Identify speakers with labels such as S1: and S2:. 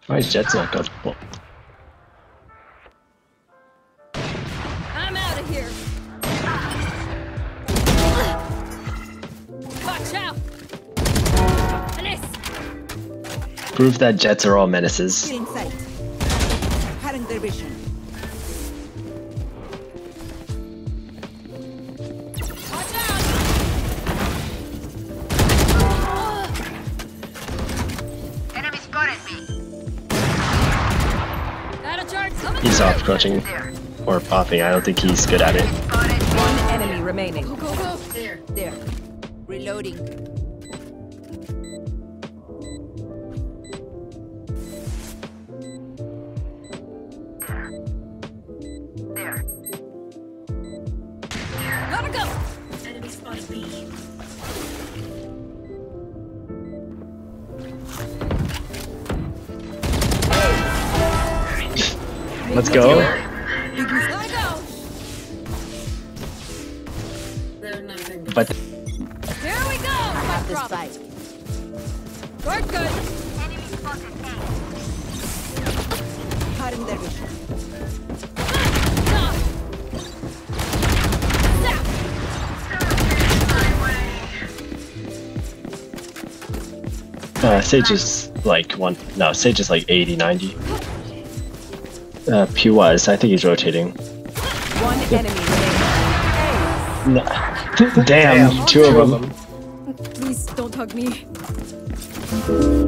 S1: Why is Jet's not comfortable?
S2: I'm out of here. Watch out.
S1: Proof that Jets are all menaces.
S3: In sight. Cutting their vision.
S2: Watch out.
S4: Enemy spotted me.
S2: Out of charge. Coming
S1: He's
S2: through.
S1: off crouching or popping. I don't think he's good at it.
S3: One enemy remaining.
S2: Go, go, go.
S3: There. Reloading.
S4: There.
S2: Gotta go.
S4: Enemy spotted me.
S1: Let's go.
S2: Gotta go.
S4: They're nothing.
S1: But
S2: Here we go.
S3: Have this
S2: Drop.
S3: fight.
S2: We're good.
S4: Enemy spotted me.
S3: Cutting their vision.
S2: Stop. Zap.
S1: Sage is like Sage is like 80, 90. Pew wise, I think he's rotating.
S3: One enemy remaining.
S1: No. Damn, two of them.
S2: Please don't hug me.